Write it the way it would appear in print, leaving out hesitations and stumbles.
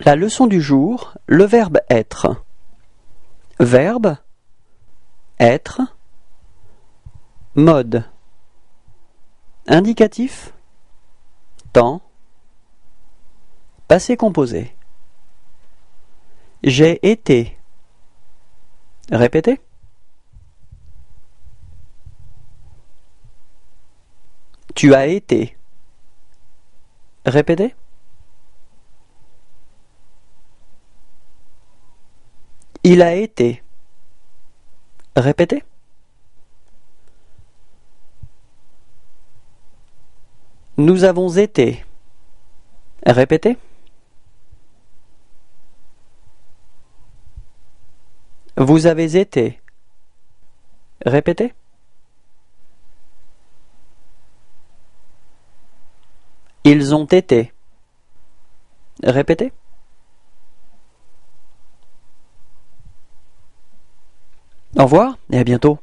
La leçon du jour, le verbe être. Verbe, être, mode. Indicatif, temps, passé composé. J'ai été. Répétez. Tu as été. Répétez. Il a été. Répétez. Nous avons été. Répétez. Vous avez été. Répétez. Ils ont été. Répétez. Au revoir et à bientôt.